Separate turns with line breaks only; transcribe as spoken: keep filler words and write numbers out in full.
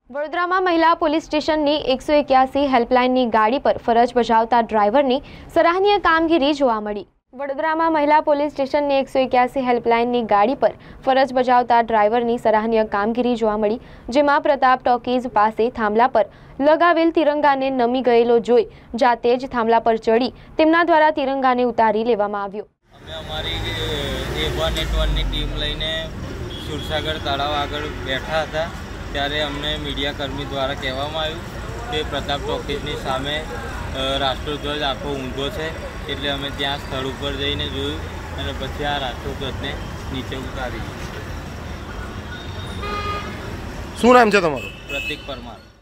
વડોદરામાં મહિલા પોલીસ સ્ટેશનની એકસો એક્યાસી હેલ્પલાઇનની ગાડી પર ફરજ બજાવતા ડ્રાઈવરની સરાહનીય કામગીરી જોવા મળી। વડોદરામાં મહિલા પોલીસ સ્ટેશનની એકસો એક્યાસી હેલ્પલાઇનની ગાડી પર ફરજ બજાવતા ડ્રાઈવરની સરાહનીય કામગીરી જોવા મળી, જેમાં પ્રતાપ ટોકીઝ પાસે થાંભલા પર લગાવેલ તિરંગાને નમી ગયેલો જોઈ જાતે જ થાંભલા પર ચડી તેમના દ્વારા તિરંગાને ઉતારી લેવામાં આવ્યો।
અમે અમારી એ વન એટ વનની ટીમ લઈને સુરસાગર તળાવ આગળ બેઠા હતા ત્યારે અમને મીડિયાકર્મી દ્વારા કહેવામાં આવ્યું કે પ્રતાપ ટોકીઝની સામે રાષ્ટ્રધ્વજ આખો ઊંધો છે, એટલે અમે ત્યાં સ્થળ ઉપર જઈને જોયું અને પછી આ રાષ્ટ્રધ્વજને નીચે ઉતારી।
શું નામ છે તમારું?
પ્રતિક પરમાર।